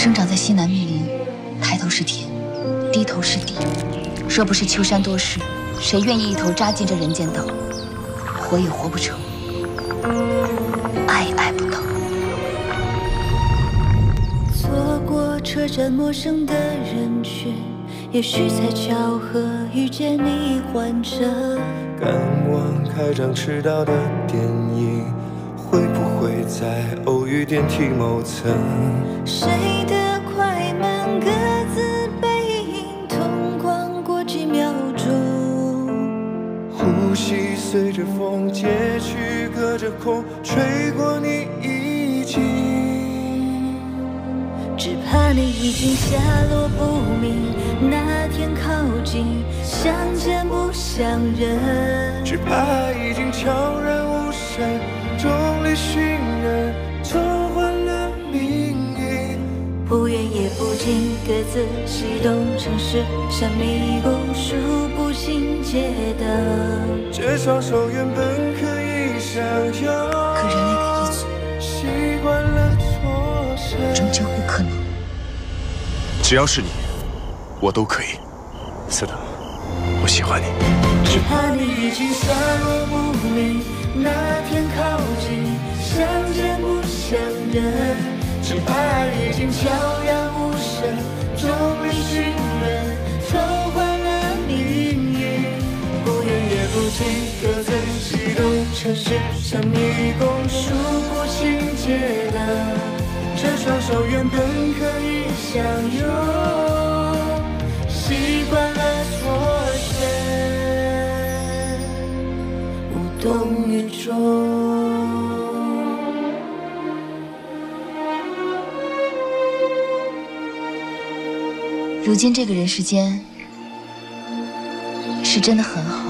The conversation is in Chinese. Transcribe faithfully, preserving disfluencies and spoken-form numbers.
生长在西南密林，抬头是天，低头是地。若不是秋山多事，谁愿意一头扎进这人间道？活也活不成，爱也爱不到。 错过车站陌生的人群，也许才巧合遇见你换车。 赶往开张迟到的电影，会不会再偶遇电梯某层？ 谁的快慢各自背影，同框过几秒钟。 呼吸随着风借去，隔着空吹过你衣襟。 只怕你已经下落不明，那天靠近，相见不相认。 只怕已经悄然无声，众里寻人，错换了命运。 不远也不近，各自西东城市，像迷宫，数不清街灯。 这双手原本可以相拥， 可人类的一举， 习惯了错身， 终究不可能。 只要是你，我都可以。斯特，我喜欢你。 只怕你已经下落不明，那天靠近，相见不相认。只怕已经悄然无声，众里寻人，偷换了命运。不远也不近，各自西东城市，像迷宫，数不清街灯。这双手原本可以相拥，习惯了错身，无动于衷。 如今这个人世间，是真的很好。